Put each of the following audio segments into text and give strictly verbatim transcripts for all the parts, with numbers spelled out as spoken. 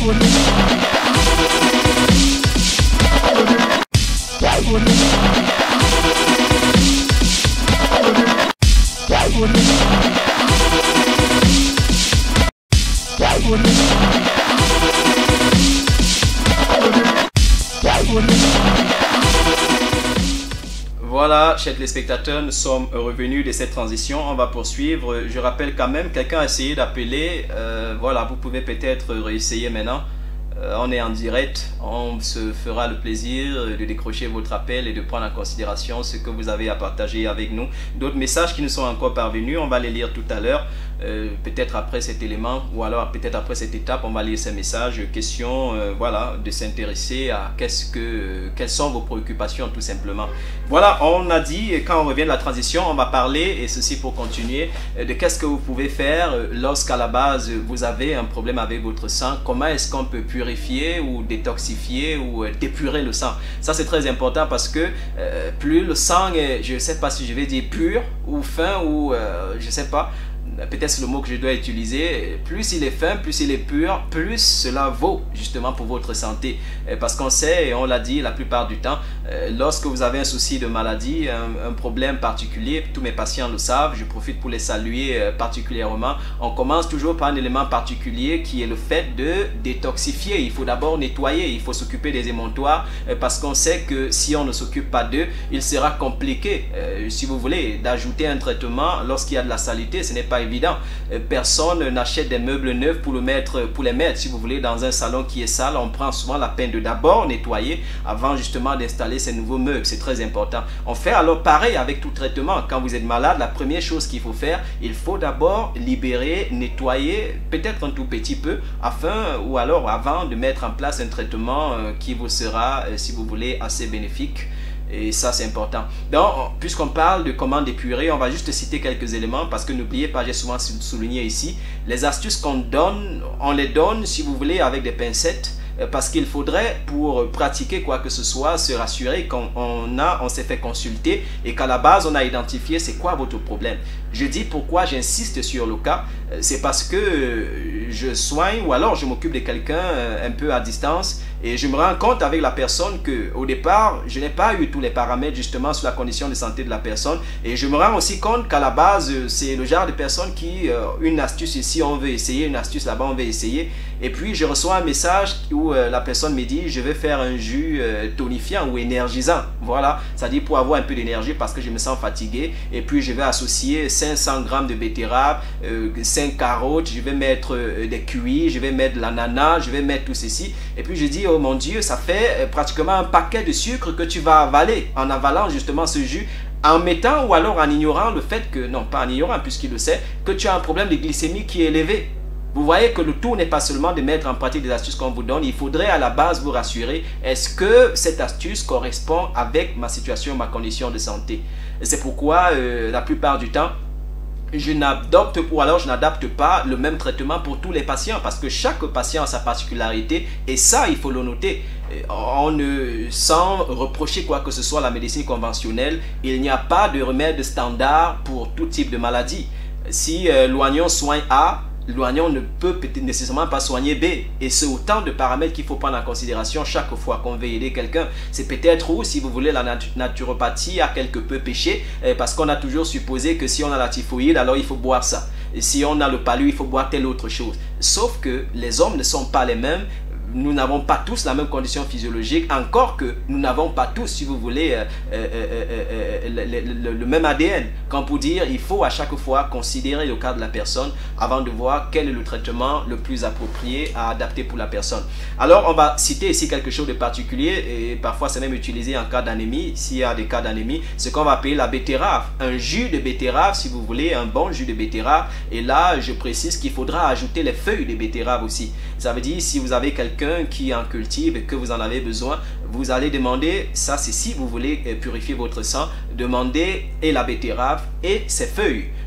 Voilà, chers téléspectateurs, nous sommes revenus de cette transition. On va poursuivre. Je rappelle quand même, quelqu'un a essayé d'appeler. Euh, voilà, vous pouvez peut-être réessayer maintenant. Euh, on est en direct. On se fera le plaisir de décrocher votre appel et de prendre en considération ce que vous avez à partager avec nous. D'autres messages qui nous sont encore parvenus, on va les lire tout à l'heure. Euh, peut-être après cet élément ou alors peut-être après cette étape, on va lire ces messages. Question, euh, voilà, de s'intéresser à qu'est-ce que, quelles sont vos préoccupations tout simplement. Voilà, on a dit, quand on revient de la transition, on va parler, et ceci pour continuer, de qu'est-ce que vous pouvez faire lorsqu'à la base vous avez un problème avec votre sang. Comment est-ce qu'on peut purifier ou détoxifier ou dépurer le sang. Ça c'est très important parce que euh, plus le sang est, je ne sais pas si je vais dire pur ou fin ou euh, je ne sais pas, peut-être c'est le mot que je dois utiliser, plus il est fin, plus il est pur, plus cela vaut justement pour votre santé. Parce qu'on sait, et on l'a dit la plupart du temps, lorsque vous avez un souci de maladie, un, un problème particulier, tous mes patients le savent, je profite pour les saluer particulièrement, on commence toujours par un élément particulier qui est le fait de détoxifier. Il faut d'abord nettoyer, il faut s'occuper des émontoires parce qu'on sait que si on ne s'occupe pas d'eux, il sera compliqué, si vous voulez, d'ajouter un traitement lorsqu'il y a de la saleté. Ce n'est pas évident. Personne n'achète des meubles neufs pour, le mettre, pour les mettre, si vous voulez, dans un salon qui est sale. On prend souvent la peine de d'abord nettoyer avant justement d'installer ces nouveaux meubles. C'est très important. On fait alors pareil avec tout traitement. Quand vous êtes malade, la première chose qu'il faut faire, il faut d'abord libérer, nettoyer, peut-être un tout petit peu, afin ou alors avant de mettre en place un traitement qui vous sera, si vous voulez, assez bénéfique. Et ça, c'est important. Donc, puisqu'on parle de comment dépurer, on va juste citer quelques éléments parce que n'oubliez pas, j'ai souvent souligné ici, les astuces qu'on donne, on les donne, si vous voulez, avec des pincettes. Parce qu'il faudrait, pour pratiquer quoi que ce soit, se rassurer qu'on on a, on s'est fait consulter et qu'à la base, on a identifié c'est quoi votre problème. Je dis pourquoi j'insiste sur le cas, c'est parce que je soigne ou alors je m'occupe de quelqu'un un peu à distance et je me rends compte avec la personne que au départ, je n'ai pas eu tous les paramètres justement sur la condition de santé de la personne et je me rends aussi compte qu'à la base, c'est le genre de personne qui, une astuce ici, on veut essayer, une astuce là-bas, on veut essayer et puis je reçois un message où la personne me dit je vais faire un jus tonifiant ou énergisant, voilà, c'est-à-dire pour avoir un peu d'énergie parce que je me sens fatigué et puis je vais associer cinq cents grammes de betterave, euh, cinq carottes, je vais mettre euh, des kiwis, je vais mettre de l'ananas, je vais mettre tout ceci et puis je dis oh mon Dieu, ça fait euh, pratiquement un paquet de sucre que tu vas avaler en avalant justement ce jus, en mettant ou alors en ignorant le fait que, non pas en ignorant puisqu'il le sait, que tu as un problème de glycémie qui est élevé. Vous voyez que le tout n'est pas seulement de mettre en pratique des astuces qu'on vous donne, il faudrait à la base vous rassurer, est-ce que cette astuce correspond avec ma situation, ma condition de santé? C'est pourquoi euh, la plupart du temps, je n'adopte ou alors je n'adapte pas le même traitement pour tous les patients parce que chaque patient a sa particularité et ça il faut le noter. On ne, sans reprocher quoi que ce soit à la médecine conventionnelle, il n'y a pas de remède standard pour tout type de maladie. Si euh, l'oignon soigne A, l'oignon ne peut nécessairement pas soigner B et c'est autant de paramètres qu'il faut prendre en considération chaque fois qu'on veut aider quelqu'un. C'est peut-être où, si vous voulez, la nat naturopathie a quelque peu péché eh, parce qu'on a toujours supposé que si on a la typhoïde, alors il faut boire ça. Et si on a le palu, il faut boire telle autre chose. Sauf que les hommes ne sont pas les mêmes. Nous n'avons pas tous la même condition physiologique, encore que nous n'avons pas tous, si vous voulez, euh, euh, euh, euh, le, le, le même A D N. Quand pour dire, il faut à chaque fois considérer le cas de la personne avant de voir quel est le traitement le plus approprié à adapter pour la personne. Alors, on va citer ici quelque chose de particulier, et parfois c'est même utilisé en cas d'anémie, s'il y a des cas d'anémie, ce qu'on va appeler la betterave. Un jus de betterave, si vous voulez, un bon jus de betterave. Et là, je précise qu'il faudra ajouter les feuilles de betterave aussi. Ça veut dire, si vous avez quelqu'un qui en cultive et que vous en avez besoin, vous allez demander, ça c'est si vous voulez purifier votre sang, demandez et la betterave et ses feuilles.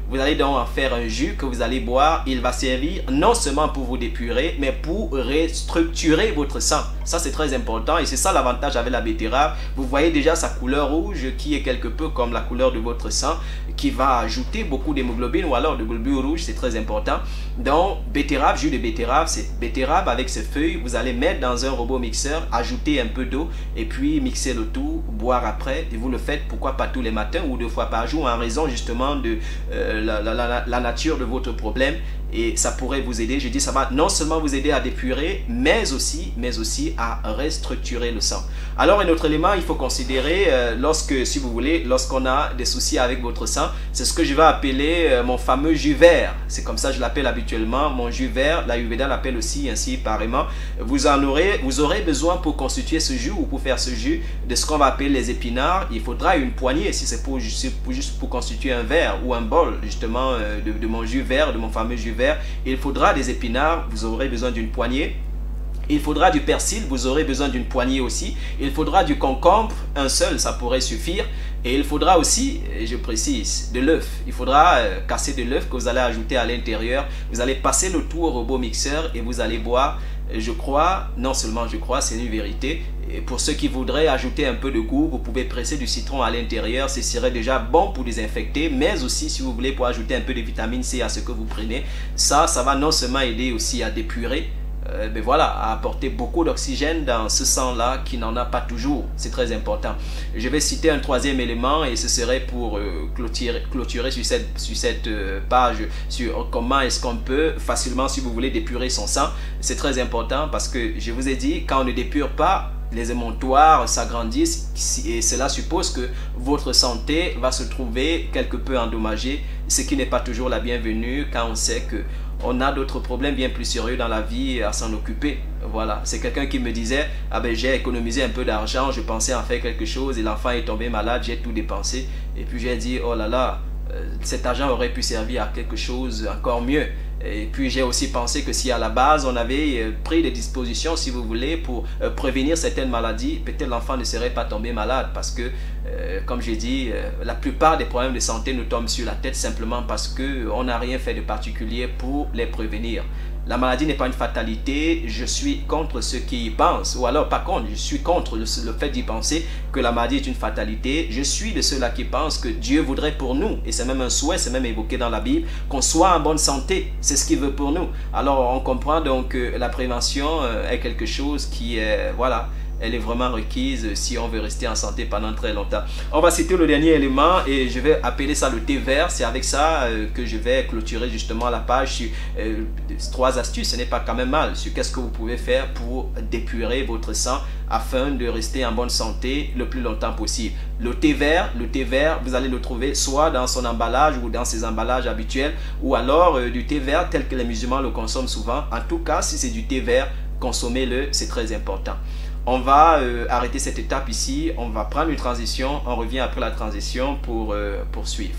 Vous allez donc en faire un jus que vous allez boire. Il va servir non seulement pour vous dépurer, mais pour restructurer votre sang. Ça, c'est très important et c'est ça l'avantage avec la betterave. Vous voyez déjà sa couleur rouge qui est quelque peu comme la couleur de votre sang, qui va ajouter beaucoup d'hémoglobine ou alors de globules rouges, c'est très important. Donc, betterave, jus de betterave, c'est betterave avec ses feuilles. Vous allez mettre dans un robot mixeur, ajouter un peu d'eau et puis mixer le tout, boire après. Et vous le faites, pourquoi pas tous les matins ou deux fois par jour, en raison justement de euh, la, la, la, la nature de votre problème. Et ça pourrait vous aider. Je dis, ça va non seulement vous aider à dépurer, mais aussi, mais aussi à restructurer le sang. Alors, un autre élément, il faut considérer euh, lorsque, si vous voulez, lorsqu'on a des soucis avec votre sang, c'est ce que je vais appeler euh, mon fameux jus vert. C'est comme ça que je l'appelle habituellement, mon jus vert. L'Ayurveda l'appelle aussi ainsi pareillement. Vous en aurez, vous aurez besoin pour constituer ce jus ou pour faire ce jus de ce qu'on va appeler les épinards. Il faudra une poignée, si c'est pour, pour, juste pour constituer un verre ou un bol, justement, euh, de, de mon jus vert, de mon fameux jus vert. Il faudra des épinards, vous aurez besoin d'une poignée. Il faudra du persil, vous aurez besoin d'une poignée aussi. Il faudra du concombre, un seul, ça pourrait suffire. Et il faudra aussi, je précise, de l'œuf. Il faudra euh, casser de l'œuf que vous allez ajouter à l'intérieur. Vous allez passer le tout au robot mixeur et vous allez boire. Je crois, non seulement je crois, c'est une vérité. Et pour ceux qui voudraient ajouter un peu de goût, vous pouvez presser du citron à l'intérieur. Ce serait déjà bon pour désinfecter, mais aussi si vous voulez pour ajouter un peu de vitamine C à ce que vous prenez. Ça, ça va non seulement aider aussi à dépurer, Euh, ben voilà, à apporter beaucoup d'oxygène dans ce sang-là qui n'en a pas toujours. C'est très important. Je vais citer un troisième élément et ce serait pour euh, clôturer, clôturer sur cette, sur cette euh, page sur comment est-ce qu'on peut facilement, si vous voulez, dépurer son sang. C'est très important parce que je vous ai dit, quand on ne dépure pas, les émontoires s'agrandissent et cela suppose que votre santé va se trouver quelque peu endommagée, ce qui n'est pas toujours la bienvenue quand on sait que on a d'autres problèmes bien plus sérieux dans la vie à s'en occuper. Voilà, c'est quelqu'un qui me disait, ah ben j'ai économisé un peu d'argent, je pensais en faire quelque chose et l'enfant est tombé malade, j'ai tout dépensé. Et puis j'ai dit, oh là là, euh, cet argent aurait pu servir à quelque chose encore mieux. Et puis j'ai aussi pensé que si à la base on avait euh, pris des dispositions, si vous voulez, pour euh, prévenir certaines maladies, peut-être l'enfant ne serait pas tombé malade parce que, euh, comme j'ai dit, euh, la plupart des problèmes de santé nous tombent sur la tête simplement parce qu'on n'a rien fait de particulier pour les prévenir. La maladie n'est pas une fatalité, je suis contre ceux qui y pensent, ou alors par contre, je suis contre le, le fait d'y penser que la maladie est une fatalité. Je suis de ceux-là qui pensent que Dieu voudrait pour nous, et c'est même un souhait, c'est même évoqué dans la Bible, qu'on soit en bonne santé, c'est ce qu'il veut pour nous. Alors on comprend donc que la prévention est quelque chose qui est, voilà, elle est vraiment requise si on veut rester en santé pendant très longtemps. On va citer le dernier élément et je vais appeler ça le thé vert. C'est avec ça euh, que je vais clôturer justement la page sur euh, trois astuces. Ce n'est pas quand même mal sur qu'est-ce que vous pouvez faire pour dépurer votre sang afin de rester en bonne santé le plus longtemps possible. Le thé vert, le thé vert, vous allez le trouver soit dans son emballage ou dans ses emballages habituels ou alors euh, du thé vert tel que les musulmans le consomment souvent. En tout cas, si c'est du thé vert, consommez-le, c'est très important. On va euh, arrêter cette étape ici, on va prendre une transition, on revient après la transition pour euh, poursuivre.